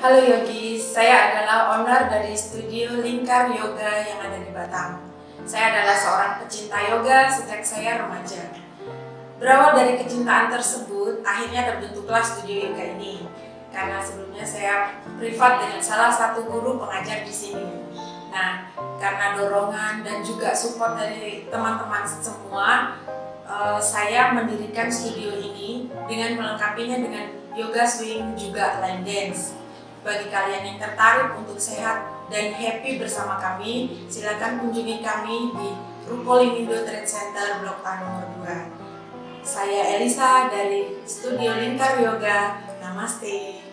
Halo Yogis, saya adalah owner dari studio Lingkar Yoga yang ada di Batam. Saya adalah seorang pecinta yoga sejak saya remaja. Berawal dari kecintaan tersebut, akhirnya terbentuklah studio yoga ini. Karena sebelumnya saya privat dengan salah satu guru pengajar di sini. Nah, karena dorongan dan juga support dari teman-teman semua, saya mendirikan studio ini dengan melengkapinya dengan yoga swing juga line dance. Bagi kalian yang tertarik untuk sehat dan happy bersama kami, silakan kunjungi kami di Ruko Limindo Trade Center Blok A nomor 2. Saya Elisa dari Studio Lingkar Yoga. Namaste.